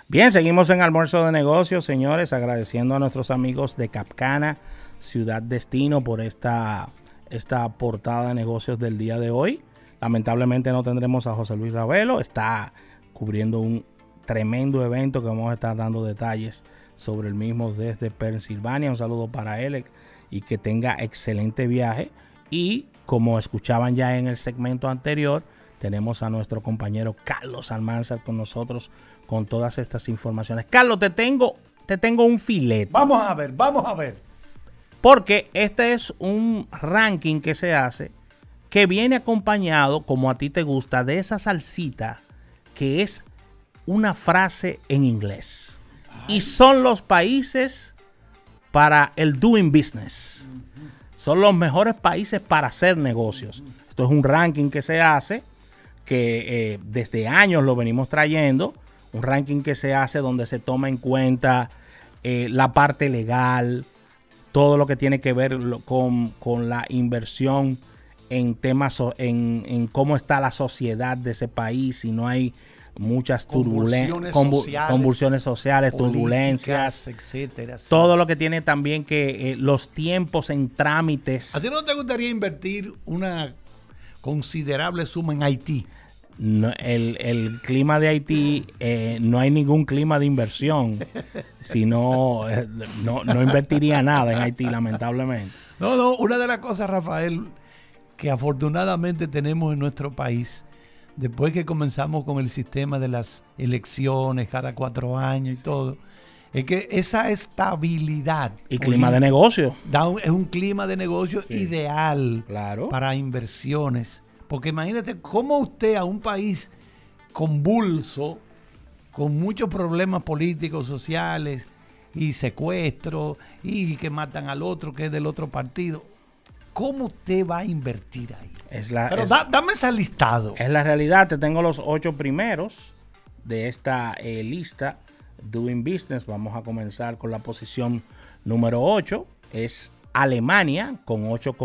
Bien, seguimos en Almuerzo de Negocios, señores, agradeciendo a nuestros amigos de Capcana, Ciudad Destino, por esta portada de negocios del día de hoy. Lamentablemente no tendremos a José Luis Ravelo, está cubriendo un tremendo evento que vamos a estar dando detalles sobre el mismo desde Pensilvania. Un saludo para él y que tenga excelente viaje. Y como escuchaban ya en el segmento anterior, tenemos a nuestro compañero Carlos Almanzar con nosotros con todas estas informaciones. Carlos, te tengo un filete. Vamos a ver. Porque este es un ranking que se hace que viene acompañado, como a ti te gusta, de esa salsita que es una frase en inglés. Y son los países para el doing business. Son los mejores países para hacer negocios. Esto es un ranking que se hace, que desde años lo venimos trayendo. Un ranking que se hace donde se toma en cuenta la parte legal, todo lo que tiene que ver con la inversión en temas, en cómo está la sociedad de ese país, si no hay muchas convulsiones sociales, turbulencias, etcétera. Todo lo que tiene también que los tiempos en trámites. ¿A ti no te gustaría invertir una considerable suma en Haití? No, el clima de Haití, no hay ningún clima de inversión, sino no invertiría nada en Haití, lamentablemente. No, una de las cosas, Rafael, que afortunadamente tenemos en nuestro país, después que comenzamos con el sistema de las elecciones cada 4 años y todo, es que esa estabilidad y clima de negocio es un clima de negocio ideal, claro, para inversiones. Porque imagínate cómo usted a un país convulso, con muchos problemas políticos, sociales y secuestros, y que matan al otro que es del otro partido, ¿cómo usted va a invertir ahí? Dame ese listado. Es la realidad. Te tengo los 8 primeros de esta lista Doing Business. Vamos a comenzar con la posición número 8. Es Alemania con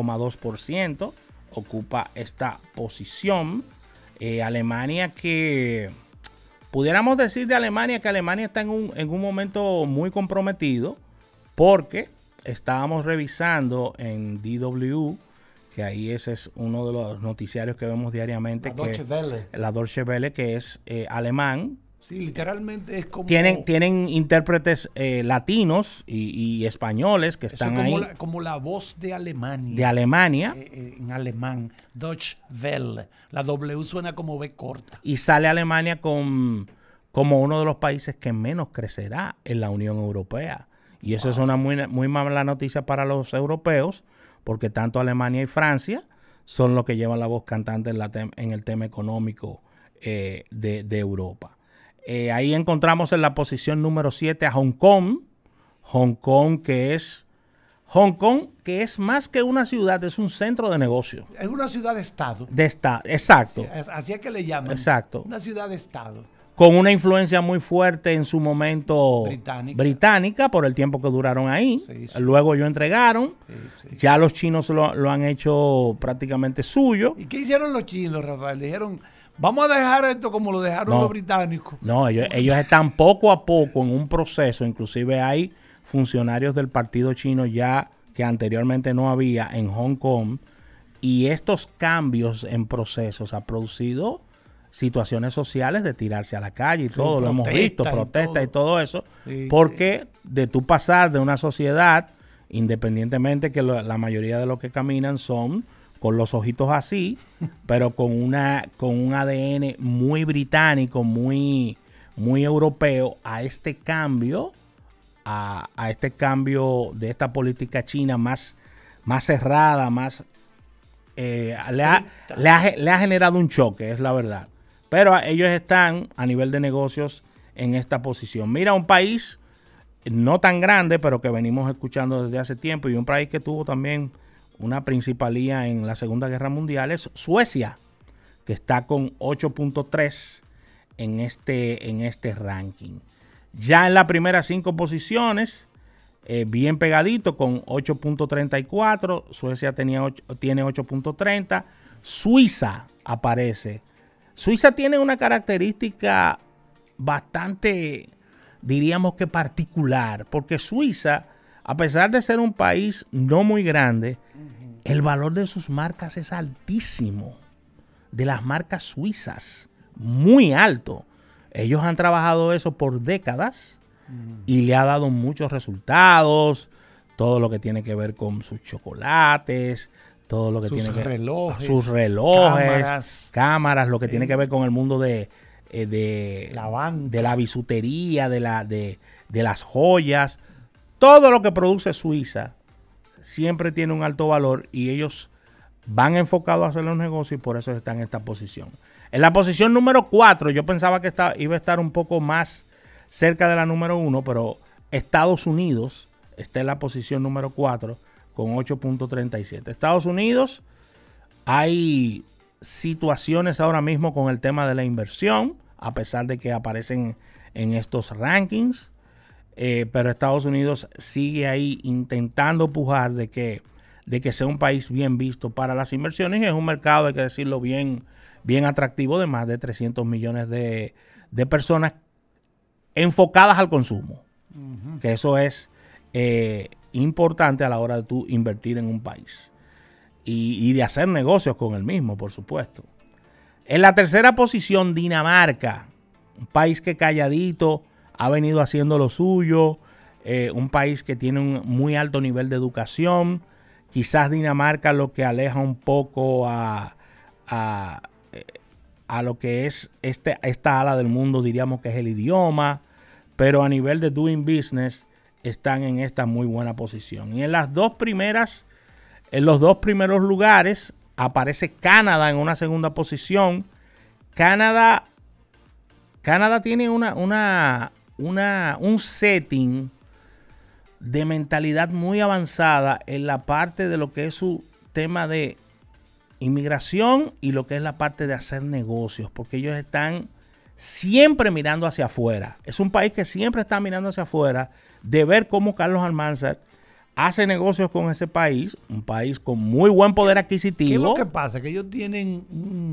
8,2%. Ocupa esta posición. Alemania, que pudiéramos decir de Alemania que Alemania está en un momento muy comprometido, porque estábamos revisando en DW, que ahí ese es uno de los noticiarios que vemos diariamente, la Deutsche Welle, que es alemán. Sí, literalmente es como... Tienen intérpretes latinos y españoles que están ahí. Como la voz de Alemania. De Alemania. En alemán. Deutsche Welle. La W suena como B corta. Y sale Alemania como uno de los países que menos crecerá en la Unión Europea. Y eso es una muy mala noticia para los europeos, porque tanto Alemania y Francia son los que llevan la voz cantante en el tema económico de Europa. Ahí encontramos en la posición número 7 a Hong Kong. Hong Kong que es más que una ciudad, es un centro de negocio. Es una ciudad-estado. Exacto. Así es que le llaman. Exacto. Una ciudad-estado. Con una influencia muy fuerte en su momento británica por el tiempo que duraron ahí. Sí. Luego ellos entregaron. Sí. Ya los chinos lo han hecho prácticamente suyo. ¿Y qué hicieron los chinos, Rafael? Dijeron... Vamos a dejar esto como lo dejaron los británicos. No, ellos están poco a poco en un proceso. Inclusive hay funcionarios del partido chino ya que anteriormente no había en Hong Kong. Y estos cambios en procesos ha producido situaciones sociales de tirarse a la calle y todo. Lo hemos visto, protestas y todo eso. Sí, porque de tú pasar de una sociedad, independientemente que la mayoría de los que caminan son... con los ojitos así, pero con un ADN muy británico, muy europeo, a este cambio de esta política china más cerrada, le ha generado un choque, es la verdad. Pero ellos están a nivel de negocios en esta posición. Mira, un país no tan grande, pero que venimos escuchando desde hace tiempo, y un país que tuvo también una principalía en la Segunda Guerra Mundial, es Suecia, que está con 8.3 en este ranking. Ya en las primeras 5 posiciones, bien pegadito con 8.34. Suecia tiene 8.30. Suiza aparece. Suiza tiene una característica bastante diríamos que particular, porque Suiza, a pesar de ser un país no muy grande, el valor de sus marcas es altísimo, de las marcas suizas, muy alto. Ellos han trabajado eso por décadas y le ha dado muchos resultados, todo lo que tiene que ver con sus chocolates, todo lo que tiene que ver con sus relojes, cámaras, lo que tiene que ver con el mundo de la bisutería, de las joyas, todo lo que produce Suiza siempre tiene un alto valor y ellos van enfocados a hacer los negocios y por eso están en esta posición. En la posición número 4, yo pensaba que iba a estar un poco más cerca de la número 1, pero Estados Unidos está en la posición número 4 con 8.37. Estados Unidos, hay situaciones ahora mismo con el tema de la inversión, a pesar de que aparecen en estos rankings, pero Estados Unidos sigue ahí intentando pujar de que sea un país bien visto para las inversiones y es un mercado, hay que decirlo, bien atractivo, de más de 300 millones de personas enfocadas al consumo, que eso es importante a la hora de tú invertir en un país y de hacer negocios con el mismo, por supuesto. En la tercera posición, Dinamarca, un país que calladito ha venido haciendo lo suyo, un país que tiene un muy alto nivel de educación. Quizás Dinamarca lo que aleja un poco a lo que es esta ala del mundo, diríamos que es el idioma, pero a nivel de doing business están en esta muy buena posición. Y en los dos primeros lugares aparece Canadá en una segunda posición. Canadá tiene un setting de mentalidad muy avanzada en la parte de lo que es su tema de inmigración y lo que es la parte de hacer negocios, porque ellos están siempre mirando hacia afuera. Es un país que siempre está mirando hacia afuera, de ver cómo Carlos Almanzar hace negocios con ese país, un país con muy buen poder adquisitivo. ¿Qué es lo que pasa? Que ellos tienen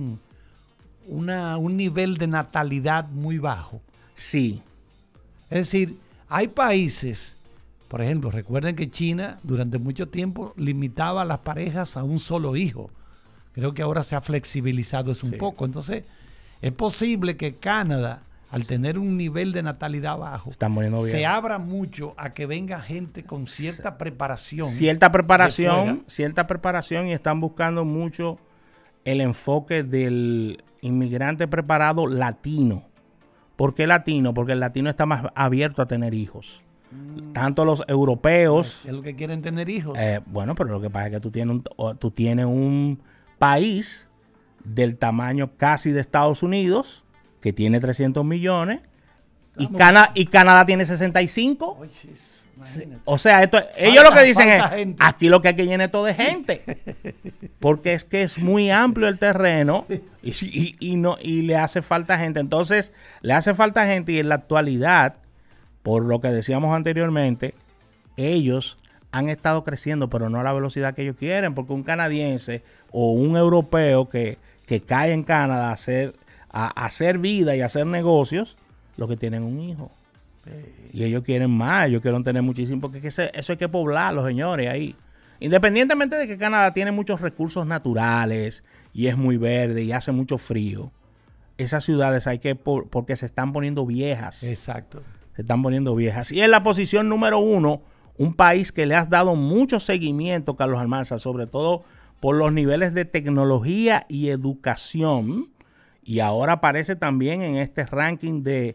un nivel de natalidad muy bajo. Sí. Es decir, hay países, por ejemplo, recuerden que China durante mucho tiempo limitaba a las parejas a un solo hijo. Creo que ahora se ha flexibilizado eso un poco. Entonces, es posible que Canadá, al tener un nivel de natalidad bajo, se abra mucho a que venga gente con cierta preparación. Cierta preparación y están buscando mucho el enfoque del inmigrante preparado latino. ¿Por qué latino? Porque el latino está más abierto a tener hijos. Tanto los europeos... Es lo que quieren tener hijos. Bueno, pero lo que pasa es que tú tienes un país del tamaño casi de Estados Unidos, que tiene 300 millones, y Canadá tiene 65. O sea, ellos lo que dicen es, aquí lo que hay que llenar todo de gente. Porque es que es muy amplio el terreno y le hace falta gente. Entonces, le hace falta gente y en la actualidad, por lo que decíamos anteriormente, ellos han estado creciendo, pero no a la velocidad que ellos quieren, porque un canadiense o un europeo que cae en Canadá a hacer vida y a hacer negocios, lo que tienen un hijo. Y ellos quieren más, ellos quieren tener muchísimo, porque eso hay que poblarlo, señores, ahí. Independientemente de que Canadá tiene muchos recursos naturales y es muy verde y hace mucho frío, esas ciudades porque se están poniendo viejas. Exacto. Se están poniendo viejas. Y en la posición número 1, un país que le has dado mucho seguimiento, Carlos Almanzar, sobre todo por los niveles de tecnología y educación, y ahora aparece también en este ranking de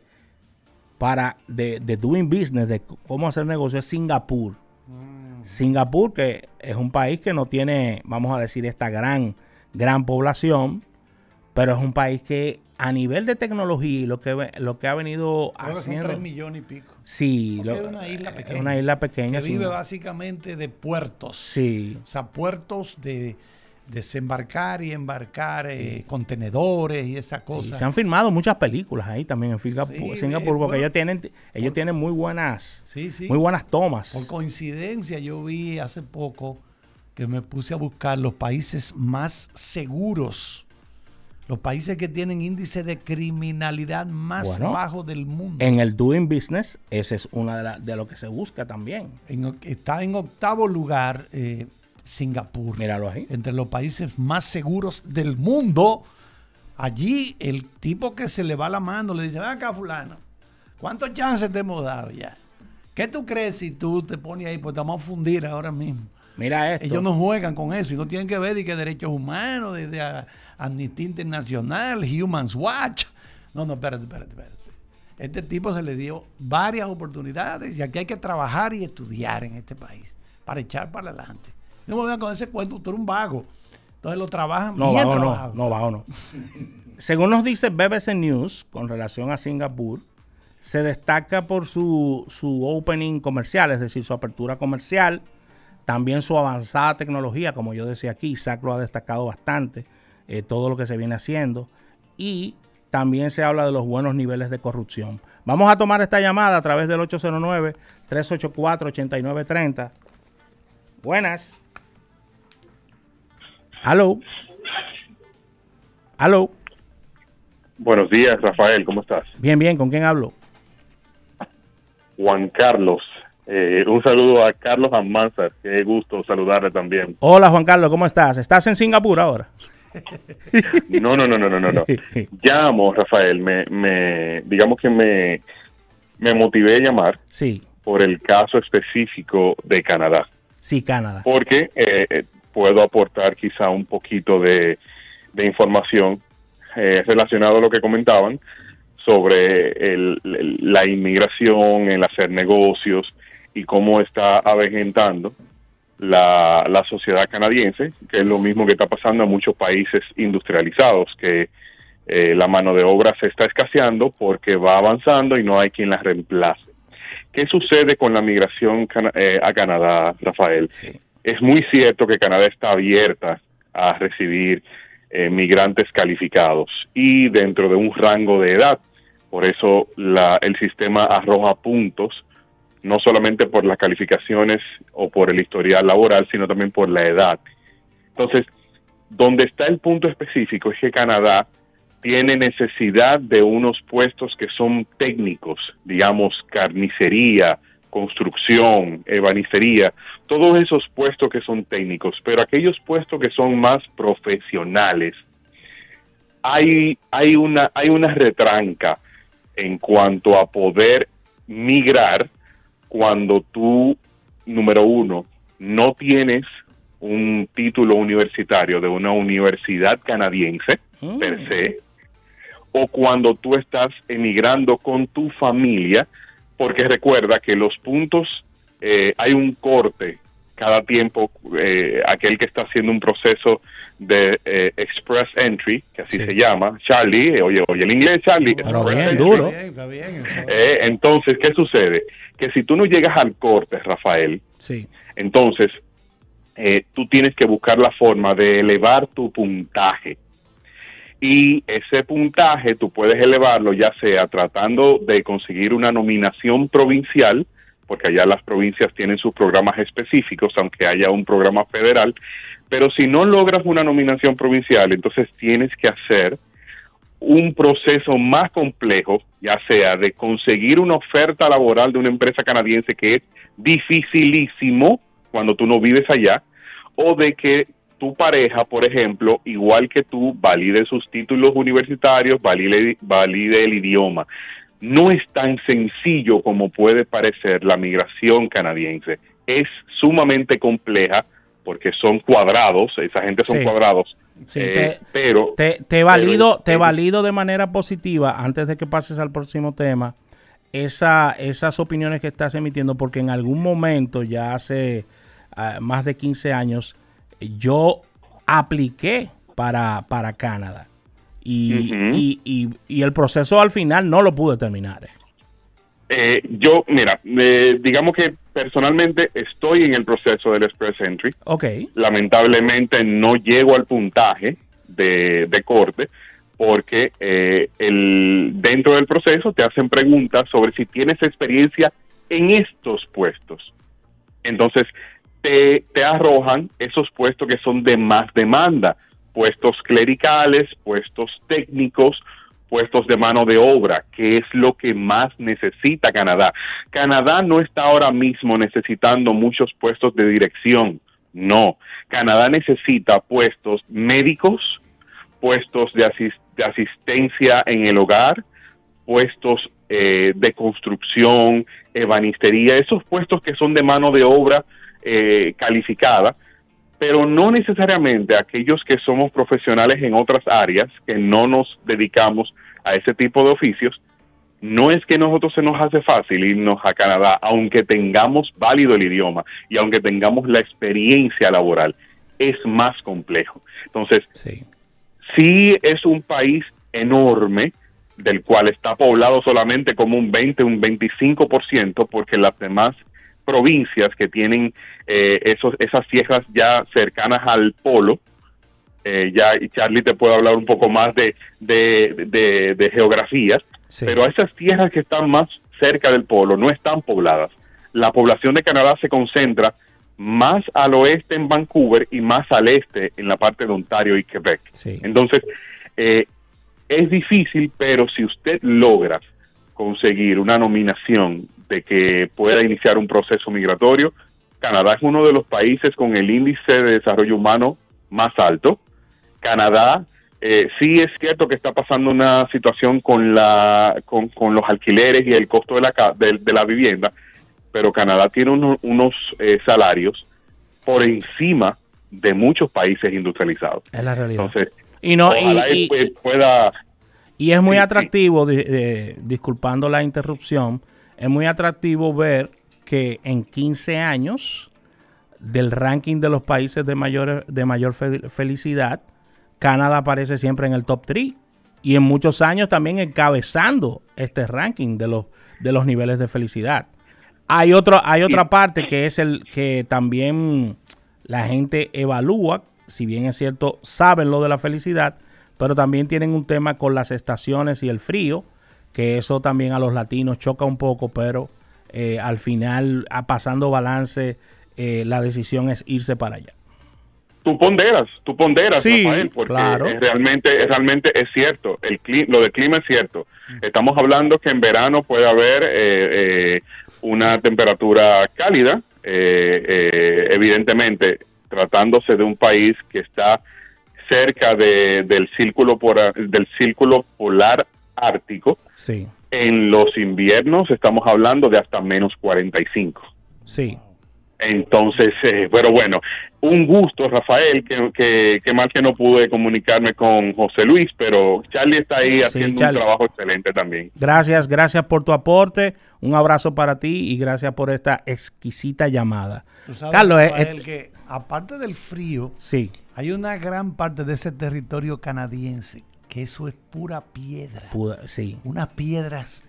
doing business, de cómo hacer negocios, es Singapur. Singapur, que es un país que no tiene, vamos a decir, esta gran población, pero es un país que a nivel de tecnología y lo que ha venido haciendo... Son 3 millones y pico. Sí. Es una isla pequeña. Es una isla pequeña. Que vive básicamente de puertos. Sí. O sea, puertos de desembarcar y embarcar contenedores y esas cosas. Y se han filmado muchas películas ahí también en Singapur, porque ellos tienen muy buenas tomas. Por coincidencia, yo vi hace poco que me puse a buscar los países más seguros Los países que tienen índice de criminalidad más bajo del mundo. En el Doing Business, esa es una de lo que se busca también. Está en 8º lugar Singapur. Míralo ahí. Entre los países más seguros del mundo. Allí el tipo que se le va la mano le dice, ven acá fulano, ¿cuántos chances te hemos dado ya? ¿Qué tú crees si tú te pones ahí? Pues te vamos a fundir ahora mismo. Mira esto. Ellos no juegan con eso y no tienen que ver de que derechos humanos, de Amnistía Internacional, Human Rights Watch. No, espérate. Este tipo se le dio varias oportunidades y aquí hay que trabajar y estudiar en este país para echar para adelante. No me vean con ese cuento, tú eres un vago. Entonces lo trabajan bien trabajado. No. Según nos dice BBC News, con relación a Singapur, se destaca por su opening comercial, es decir, su apertura comercial, también su avanzada tecnología, como yo decía aquí, Isaac lo ha destacado bastante, todo lo que se viene haciendo, y también se habla de los buenos niveles de corrupción. Vamos a tomar esta llamada a través del 809-384-8930. Buenas. Aló. Buenos días, Rafael, ¿cómo estás? Bien, ¿con quién hablo? Juan Carlos. Un saludo a Carlos Almanzar, qué gusto saludarle también. Hola, Juan Carlos, ¿cómo estás? ¿Estás en Singapur ahora? No. Llamo, Rafael, digamos que me motivé a llamar por el caso específico de Canadá. Sí, Canadá. Porque puedo aportar quizá un poquito de información relacionado a lo que comentaban sobre la inmigración, el hacer negocios y cómo está avejentando la sociedad canadiense, que es lo mismo que está pasando en muchos países industrializados, que la mano de obra se está escaseando porque va avanzando y no hay quien la reemplace. ¿Qué sucede con la migración a Canadá, Rafael? Sí. Es muy cierto que Canadá está abierta a recibir migrantes calificados y dentro de un rango de edad. Por eso el sistema arroja puntos, no solamente por las calificaciones o por el historial laboral, sino también por la edad. Entonces, donde está el punto específico es que Canadá tiene necesidad de unos puestos que son técnicos, digamos, carnicería, construcción, ebanistería, todos esos puestos que son técnicos, pero aquellos puestos que son más profesionales, hay una retranca en cuanto a poder migrar cuando tú, número uno, no tienes un título universitario de una universidad canadiense, per se, o cuando tú estás emigrando con tu familia, porque recuerda que los puntos, hay un corte cada tiempo, aquel que está haciendo un proceso de Express Entry, que así se llama, Charlie, oye el inglés, Charlie. Pero bien, duro. Está bien. Entonces, ¿qué sucede? Que si tú no llegas al corte, Rafael, entonces tú tienes que buscar la forma de elevar tu puntaje. Y ese puntaje tú puedes elevarlo ya sea tratando de conseguir una nominación provincial, porque allá las provincias tienen sus programas específicos, aunque haya un programa federal, pero si no logras una nominación provincial, entonces tienes que hacer un proceso más complejo, ya sea de conseguir una oferta laboral de una empresa canadiense, que es dificilísimo cuando tú no vives allá, o de que tu pareja, por ejemplo, igual que tú, valide sus títulos universitarios, valide el idioma. No es tan sencillo como puede parecer la migración canadiense. Es sumamente compleja porque son cuadrados, esa gente son cuadrados. Sí, te valido de manera positiva, antes de que pases al próximo tema, esas opiniones que estás emitiendo, porque en algún momento, ya hace más de 15 años, yo apliqué para Canadá y el proceso al final no lo pude terminar. Digamos que personalmente estoy en el proceso del Express Entry. Okay. Lamentablemente no llego al puntaje de corte porque dentro del proceso te hacen preguntas sobre si tienes experiencia en estos puestos. Entonces, te arrojan esos puestos que son de más demanda, puestos clericales, puestos técnicos, puestos de mano de obra, que es lo que más necesita Canadá. Canadá no está ahora mismo necesitando muchos puestos de dirección, no. Canadá necesita puestos médicos, puestos de asistencia en el hogar, puestos de construcción, ebanistería, esos puestos que son de mano de obra calificada, pero no necesariamente aquellos que somos profesionales en otras áreas, que no nos dedicamos a ese tipo de oficios. No es que nosotros se nos hace fácil irnos a Canadá, aunque tengamos válido el idioma y aunque tengamos la experiencia laboral, es más complejo. Entonces, sí es un país enorme, del cual está poblado solamente como un 20, un 25%, porque las demás provincias que tienen esas tierras ya cercanas al polo, ya Charlie te puede hablar un poco más de geografía, pero esas tierras que están más cerca del polo no están pobladas. La población de Canadá se concentra más al oeste en Vancouver y más al este en la parte de Ontario y Quebec. Entonces, es difícil, pero si usted logra conseguir una nominación de que pueda iniciar un proceso migratorio, Canadá es uno de los países con el índice de desarrollo humano más alto. Canadá, sí es cierto que está pasando una situación con los alquileres y el costo de la vivienda, pero Canadá tiene unos salarios por encima de muchos países industrializados. Es la realidad. Entonces, y es muy atractivo, disculpando la interrupción, es muy atractivo ver que en 15 años del ranking de los países de mayor felicidad, Canadá aparece siempre en el top 3 y en muchos años también encabezando este ranking de los niveles de felicidad. Hay otra parte que es el que también la gente evalúa, si bien es cierto, saben lo de la felicidad, pero también tienen un tema con las estaciones y el frío, que eso también a los latinos choca un poco, pero al final, pasando balance, la decisión es irse para allá. Tú ponderas, sí, Rafael, porque claro. realmente es cierto, lo del clima es cierto. Estamos hablando que en verano puede haber una temperatura cálida, evidentemente, tratándose de un país que está cerca del círculo polar ártico. Sí. En los inviernos estamos hablando de hasta menos 45. Sí. Entonces, pero bueno, un gusto, Rafael, que mal que no pude comunicarme con José Luis, pero Charlie está ahí haciendo un trabajo excelente también. Gracias por tu aporte, un abrazo para ti y gracias por esta exquisita llamada. Tú sabes, Carlos, Rafael, que aparte del frío, hay una gran parte de ese territorio canadiense que eso es pura piedra. Unas piedras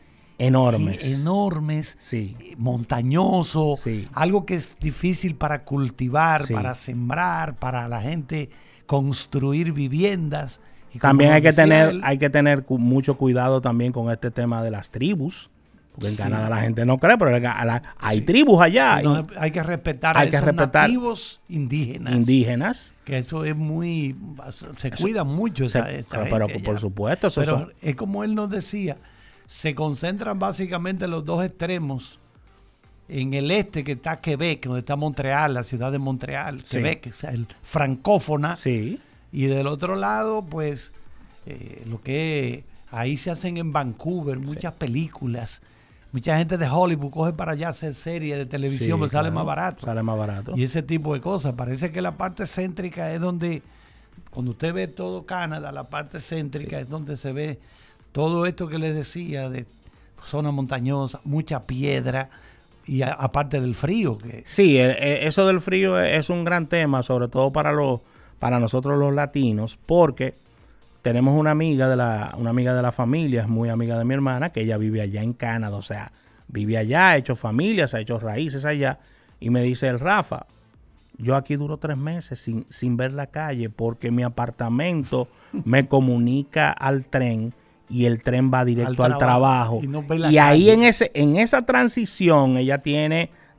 enormes, montañoso, algo que es difícil para cultivar, para sembrar, para la gente construir viviendas. Y también hay que tener mucho cuidado también con este tema de las tribus, porque en Canadá la gente no cree, pero hay tribus allá. No, hay que respetar a esos nativos indígenas. Que eso es se cuida mucho esa pero gente por supuesto. Pero es como él nos decía, se concentran básicamente los dos extremos. En el este, que está Quebec, donde está Montreal, la ciudad de Montreal, Quebec, o sea, el francófona. Y del otro lado, pues, lo que ahí se hacen en Vancouver muchas películas. Mucha gente de Hollywood coge para allá a hacer series de televisión, porque sale más barato. Y ese tipo de cosas. Parece que la parte céntrica es donde, cuando usted ve todo Canadá, la parte céntrica es donde se ve todo esto que les decía, de zona montañosa, mucha piedra, y aparte del frío. Sí, eso del frío es un gran tema, sobre todo para nosotros los latinos, porque tenemos una amiga de la familia, es muy amiga de mi hermana, que ella vive allá en Canadá, o sea, vive allá, ha hecho familia, se ha hecho raíces allá, y me dice el Rafa, yo aquí duro 3 meses sin ver la calle, porque mi apartamento me comunica al tren, y el tren va directo al trabajo. Y ahí en esa transición ella tiene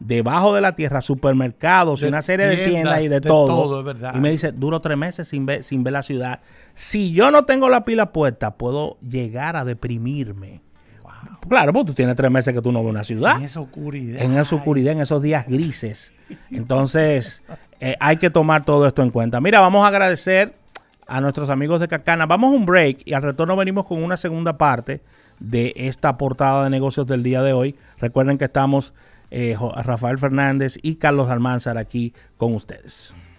debajo de la tierra, supermercados y una serie de tiendas y de todo. Es verdad. Y me dice, duro 3 meses sin ver la ciudad. Si yo no tengo la pila puesta, puedo llegar a deprimirme. Claro, porque tú tienes 3 meses que tú no ves una ciudad. En esa oscuridad. En esa oscuridad, en esos días grises. Entonces, hay que tomar todo esto en cuenta. Mira, vamos a agradecer a nuestros amigos de Cacana. Vamos a un break y al retorno venimos con una segunda parte de esta portada de negocios del día de hoy. Recuerden que estamos Rafael Fernández y Carlos Almanzar aquí con ustedes.